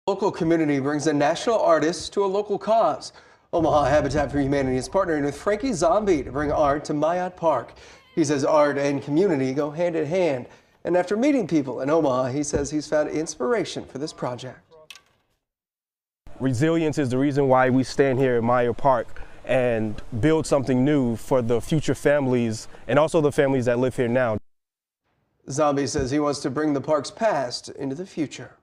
Local community brings a national artist to a local cause. Omaha Habitat for Humanity is partnering with Frankie Zombie to bring art to Myott Park. He says art and community go hand in hand. And after meeting people in Omaha, he says he's found inspiration for this project. Resilience is the reason why we stand here at Myott Park and build something new for the future families and also the families that live here now. Zombie says he wants to bring the park's past into the future.